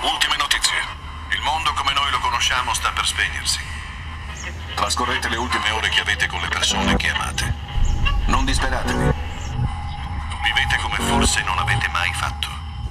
Ultime notizie. Il mondo come noi lo conosciamo sta per spegnersi. Trascorrete le ultime ore che avete con le persone che amate. Non disperatevi. Vivete come forse non avete mai fatto.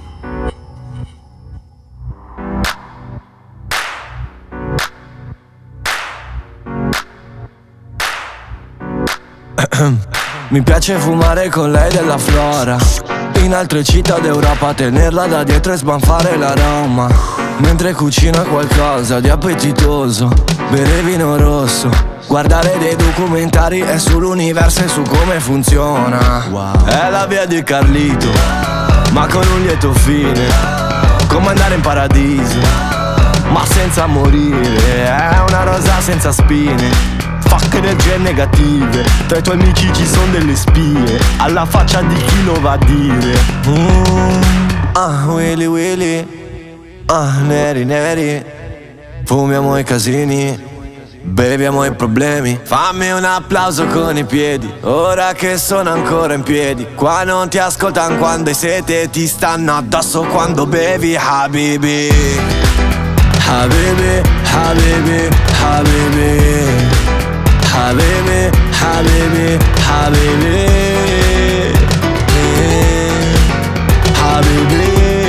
Mi piace fumare con lei della flora, in altre città d'Europa tenerla da dietro e sbanfare l'aroma, mentre cucina qualcosa di appetitoso, bere vino rosso, guardare dei documentari e sull'universo e su come funziona. È la via di Carlito, ma con un lieto fine, come andare in paradiso, ma senza morire. È una rosa senza spine, fuck energie negative. Tra i tuoi amici ci sono delle spie, alla faccia di chi lo va a dire. Willy Willy, neri neri, fumiamo i casini, beviamo i problemi. Fammi un applauso con i piedi, ora che sono ancora in piedi. Qua non ti ascoltano quando hai sete, ti stanno addosso quando bevi. Habibi, Habibi, Habibi, Habibi, Habibi, Habibi, Habibi, Habibi,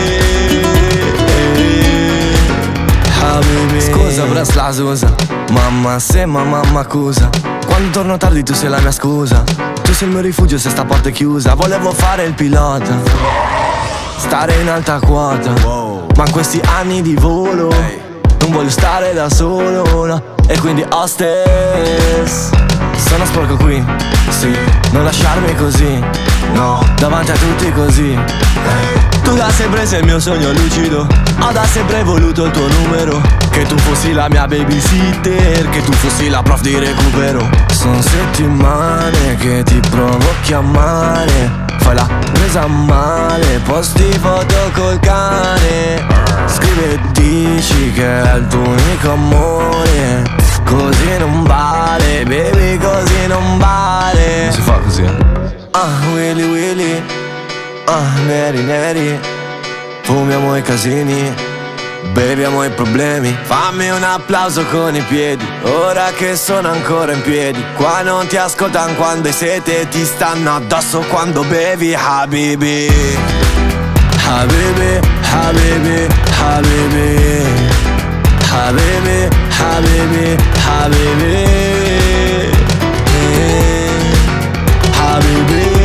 Habibi. Scusa Bras la Susa, mamma se mamma accusa. Quando torno tardi tu sei la mia scusa, tu sei il mio rifugio se sta porta è chiusa. Volevo fare il pilota, stare in alta quota, ma in questi anni di volo non voglio stare da solo, no. E quindi hostess, sono sporco qui, sì, non lasciarmi così, no, davanti a tutti così. Tu da sempre sei il mio sogno lucido, ho da sempre voluto il tuo numero, che tu fossi la mia babysitter, che tu fossi la prof di recupero. Sono settimane che ti provo a chiamare, fai la presa male, posti foto col cane, scrivi e dici che è il tuo unico amore. Così non vale, baby, così non vale. Non si fa così, Willy Willy, neri neri, fumiamo i casini, beviamo i problemi. Fammi un applauso con i piedi, ora che sono ancora in piedi. Qua non ti ascoltano quando hai sete, ti stanno addosso quando bevi. Habibi, Habibi, Habibi, Habibi, Habibi, Habibi, Habibi, Habibi.